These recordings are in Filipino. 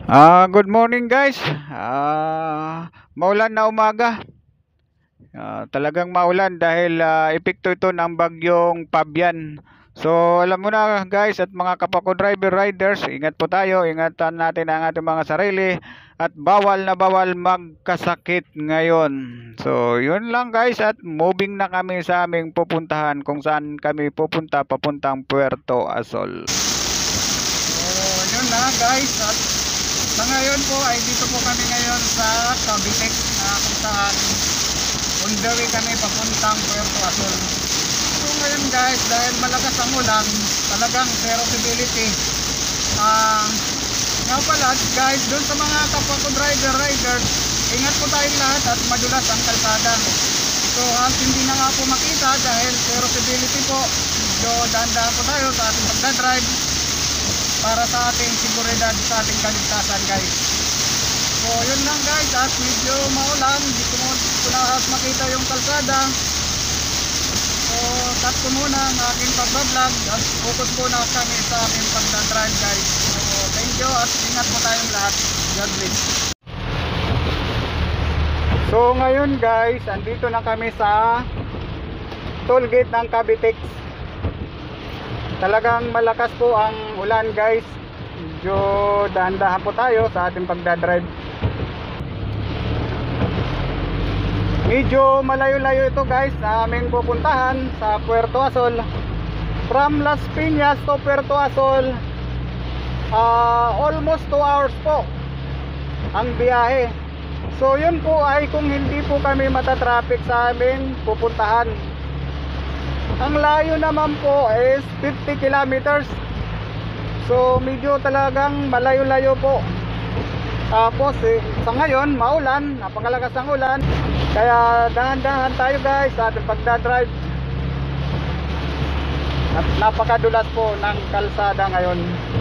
Good morning guys. Maulan na umaga. Talagang maulan dahil epekto ito ng bagyong Fabian. So alam mo na guys at mga kapako driver riders, ingat po tayo, ingatan natin ang ating mga sarili at bawal na bawal magkasakit ngayon. So yun lang guys at moving na kami sa aming pupuntahan kung saan kami pupunta papuntang Puerto Asol. So yun na guys at sa ngayon po ay dito po kami ngayon sa Cavite kung saan on the way kami papuntang Puerto Asol. So ngayon guys, dahil malakas ang ulan, talagang zero visibility. Nga pala guys, doon sa mga kapwa ko riders, ingat po tayong lahat at madulas ang kalsada. So hindi na nga po makita dahil zero visibility po. So dahan-dahan po tayo sa ating pagdadrive para sa ating seguridad, sa ating kaligtasan guys. So yun lang guys, at medyo maulan, hindi ko lahat makita yung kalsada. So cut ko muna ang aking pagbablog at focus po na kami sa aking pagdadrive guys. So thank you at ingat po tayong lahat. God bless. So ngayon guys, andito na kami sa toll gate ng Cavite. Talagang malakas po ang ulan guys. Medyo dahan-dahan po tayo sa ating pagdadrive. Medyo malayo-layo ito guys sa aming pupuntahan sa Puerto Asol. From Las Piñas to Puerto Asol, almost 2 hours po ang biyahe. So yun po ay kung hindi po kami matatraffic sa aming pupuntahan. Ang layo naman po is 50 kilometers. So medyo talagang malayo-layo po. Tapos sa ngayon maulan, napakalakas ang ulan. Kaya dahan-dahan tayo guys sa ating pagdadrive. At napakadulas po ng kalsada ngayon.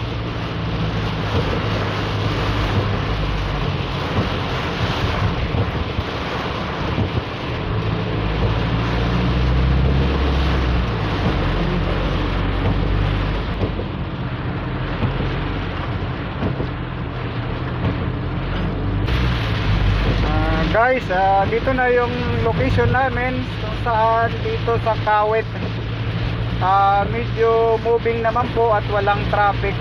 Guys, dito na yung location namin kung saan dito sa Kawit. Medyo moving naman po at walang traffic.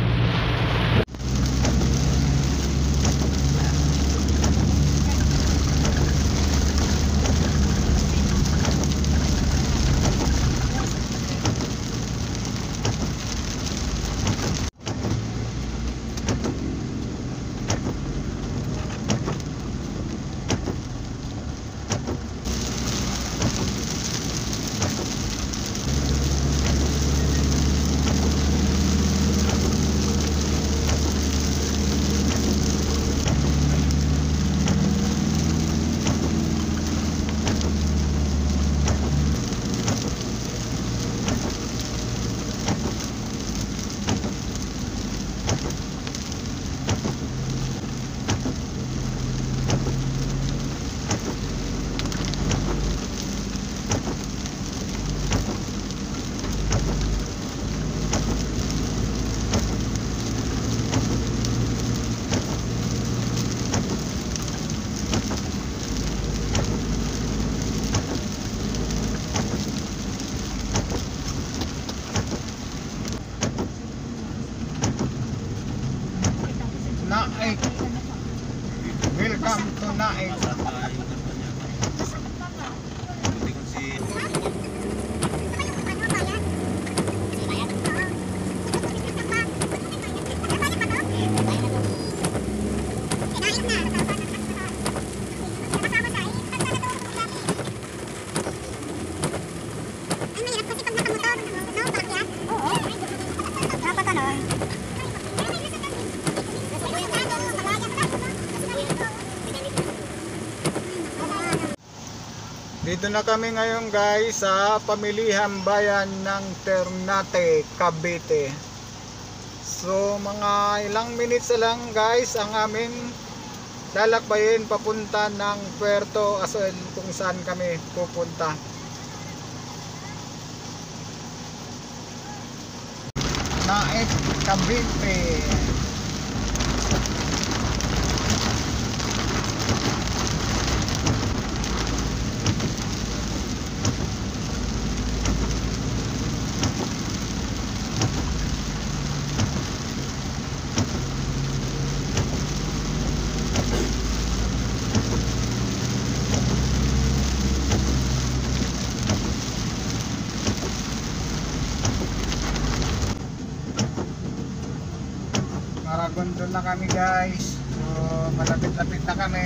Naik. Welcome to Naik. Dito na kami ngayon guys sa pamilihang bayan ng Ternate, Cavite. So mga ilang minutes lang guys ang aming lalakbayin papunta ng Puerto Asol kung saan kami pupunta. Naik, Cavite. nandun na kami guys. So malapit-lapit na kami.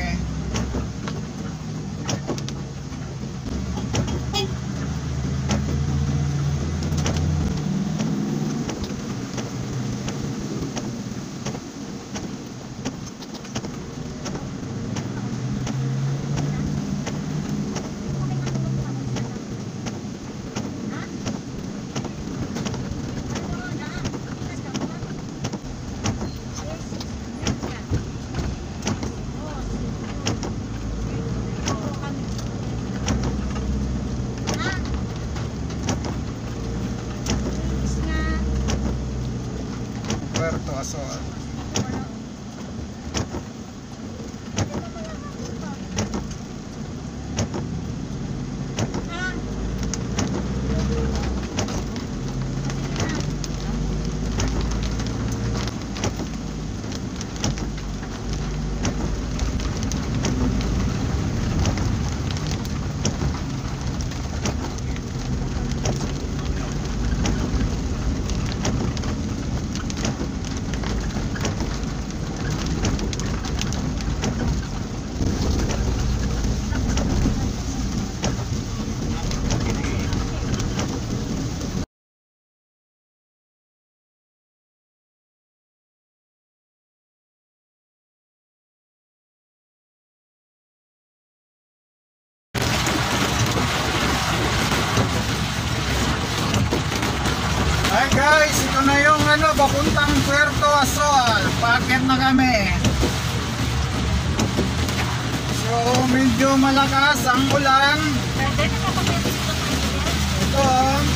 Puerto Azul. Hi guys, ito na yung papuntang Puerto Azul. Paakyat na kami. So medyo malakas ang ulan. Ito,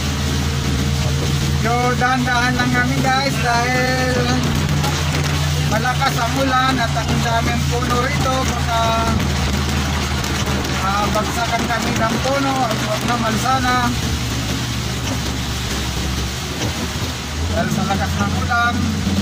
dahan-dahan lang kami guys dahil malakas ang ulan at ang daming puno rito. Baka bagsakan kami ng puno at huwag naman sana. Dahil sa lakas ng ulan.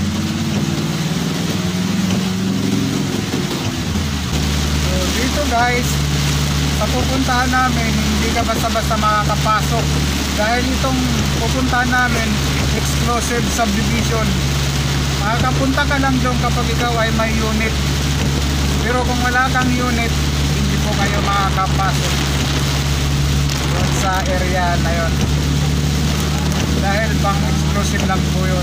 So dito guys, sa pupuntahan namin, hindi ka basta-basta makakapasok. Dahil itong pupuntahan namin, exclusive subdivision. Makakapunta ka lang doon kapag ikaw ay may unit. Pero kung wala kang unit, hindi po kayo makakapasok doon sa area na yon. Dahil pang exclusive lang po yun.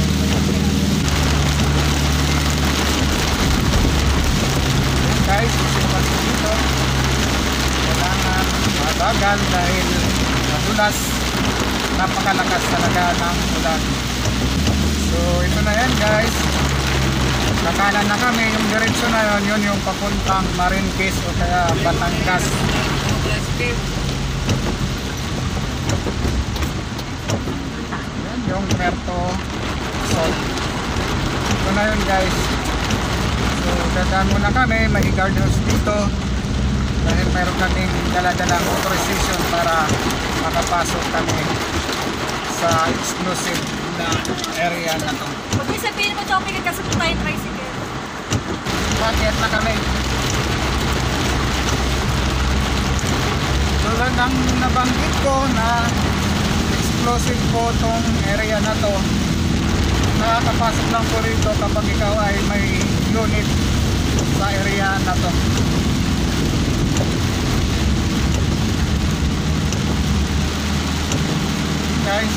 Guys, sinupas ko dito. Kailangan mabagal dahil madulas. Napakalakas talaga ng ulan. So ito na yan guys. Kakanan na kami. Yung direksyon na yun, yun yung papuntang Marinques o kaya Batangas. Yung Puerto Azul. Ito na yun guys. So dadaan muna kami. May guardrails dito dahil meron kaming dala-dalang authorization para makapasok kami sa exclusive na area na to. Huwag yung sabihin mo shopping kasi po tayo tricycle. Bakit na kami? Tulad ng nabanggit ko na exclusive po tong area na to. Nakakapasok lang po rito kapag ikaw ay may unit sa area na to. Guys,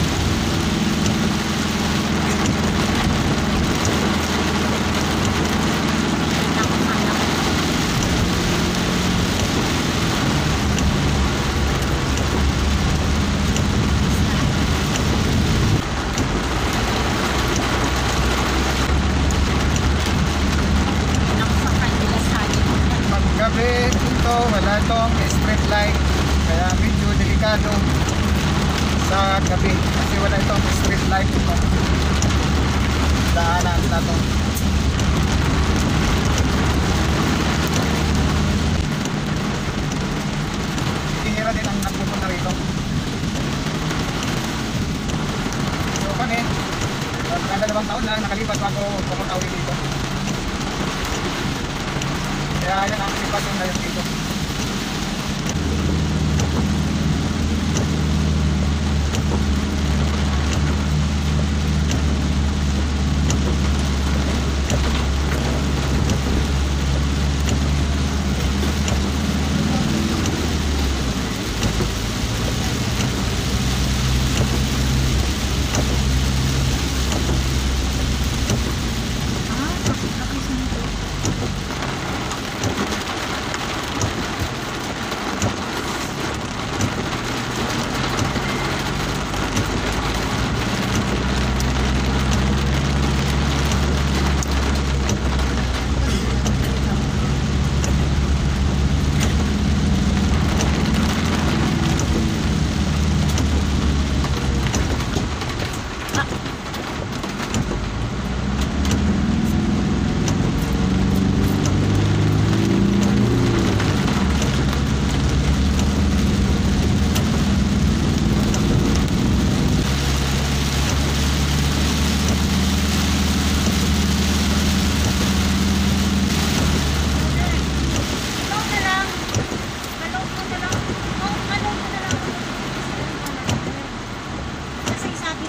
gabi dito wala itong street light kaya medyo delikado sa gabi kasi wala itong street light ito daanan na to. Hihira din ang nagpupunta rito. So kami dalawang taon na nakalipas bago pumunta ulit dito. Kaya yan ang sitwasyon ngayon dito.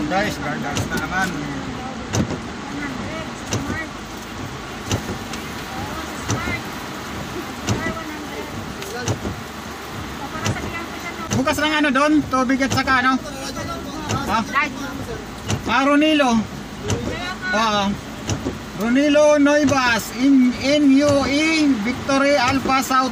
Guys, guarders na naman. Bukas lang ano doon, tubig at saka ano? Ha? Ronilo. Oo. Ronilo Noivas in NUE Victory Alpha South.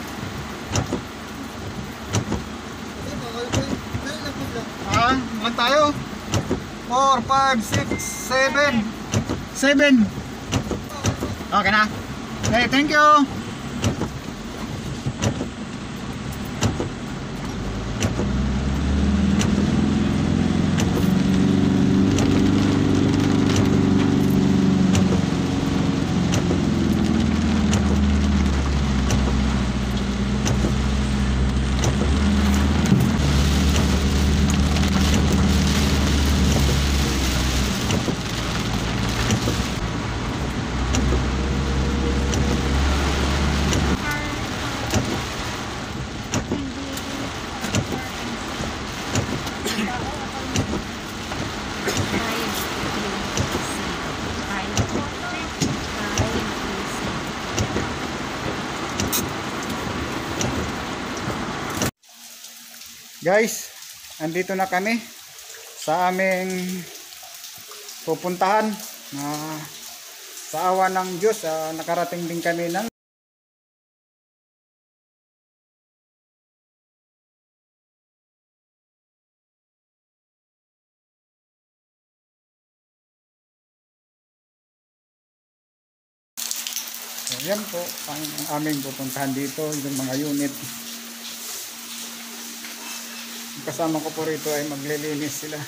Ilan tayo? 4, 5, 6, 7. 7. Okay na. Okay, thank you. Guys, andito na kami sa aming pupuntahan. Sa awa ng Diyos, nakarating din kami ng yan po ang aming pupuntahan dito, yung mga unit. Kasama ko po rito ay maglilinis sila.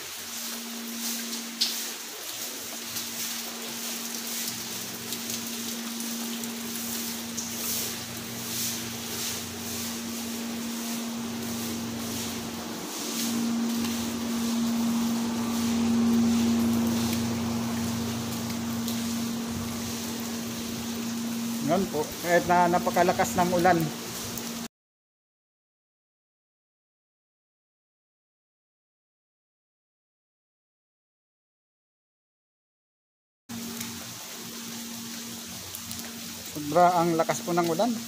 Ngayon po, kahit na napakalakas ng ulan, sobra ang lakas po ng ulan.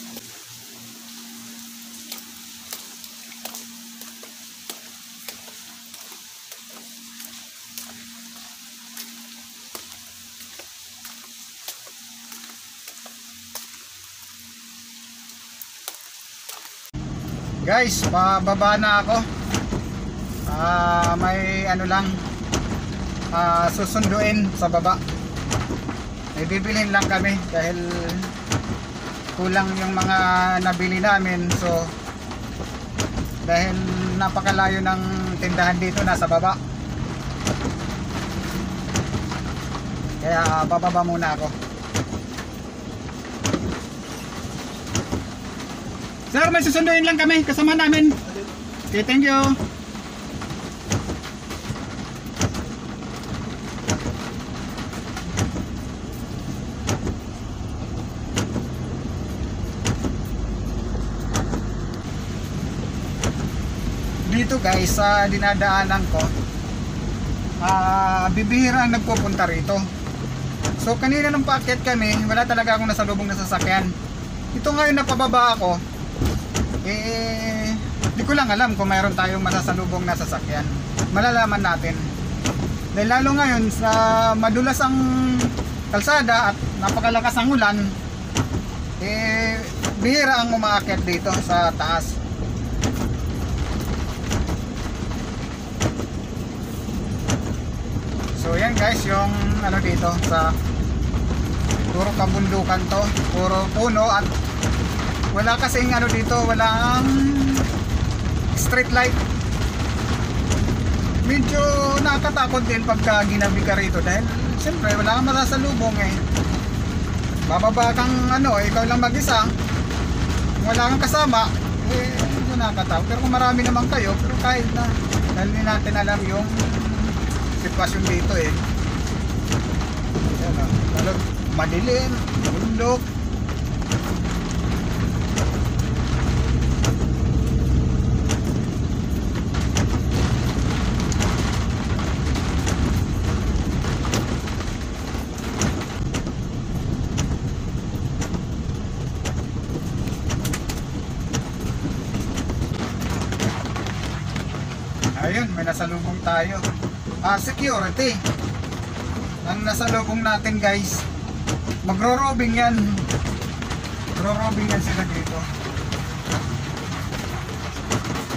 Guys, pababa na ako. May ano lang, susunduin sa baba. May bibilhin lang kami dahil kulang yung mga nabili namin. So dahil napakalayo ng tindahan dito, nasa baba, kaya bababa muna ako. Sir, may susunduin lang kami kasama namin. Okay, thank you. Dito guys, sa dinadaanan ko, bibihira ang nagpupunta rito. So kanina nung paakyat kami, wala talaga akong nasalubong na sasakyan. Ito ngayon napababa ako, di ko lang alam kung mayroon tayong masasalubong na sasakyan. Malalaman natin. Dahil lalo ngayon sa madulas ang kalsada at napakalakas ang ulan, bihira ang umaakyat dito sa taas. So yan guys, yung ano dito sa puro kabundukan to, puro puno at wala kasing ano dito, walang street light. Medyo nakakatakot din pagka ginabi ka rito dahil siyempre wala kang masasalubong eh. Bababa kang ano, ikaw lang mag-isa, wala kang kasama, medyo nakakatakot. Pero kung marami naman kayo, pero kahit na, dahil hindi natin alam yung sitwasyon dito eh. Yan o, lalo madilim, bundok. Ayun, may nasalubong tayo. Security. Ang nasalubong natin guys, magro-robing yan. Magro-robing yan sila dito.